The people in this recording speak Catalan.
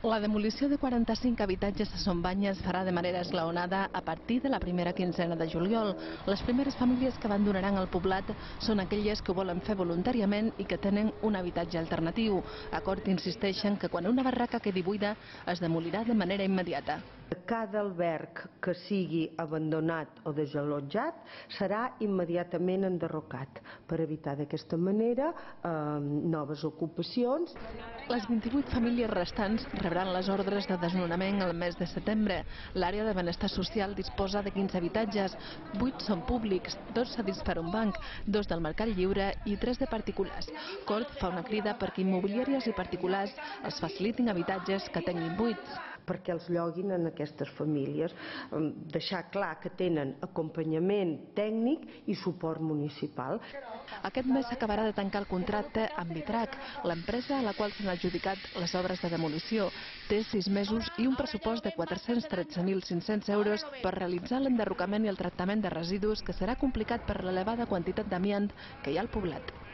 La demolició de 45 habitatges a Son Banyes farà de manera esglaonada a partir de la primera quinzena de juliol. Les primeres famílies que abandonaran el poblat són aquelles que ho volen fer voluntàriament i que tenen un habitatge alternatiu. Acord insisteixen que quan una barraca quedi buida es demolirà de manera immediata. Cada alberg que sigui abandonat o desallotjat serà immediatament enderrocat per evitar d'aquesta manera noves ocupacions. Les 28 famílies restants rebran les ordres de desnonament el mes de setembre. L'àrea de benestar social disposa de 15 habitatges, 8 són públics, 2 cedits per un banc, 2 del mercat lliure i 3 de particulars. Cort fa una crida perquè immobiliàries i particulars els facilitin habitatges que tinguin buits. Perquè els lloguin en aquestes famílies, deixar clar que tenen acompanyament tècnic i suport municipal. Aquest mes s'acabarà de tancar el contracte amb Vitrac, l'empresa a la qual s'han adjudicat les obres de demolició. Té 6 mesos i un pressupost de 413.500 euros per realitzar l'enderrocament i el tractament de residus, que serà complicat per l'elevada quantitat d'amiant que hi ha al poblat.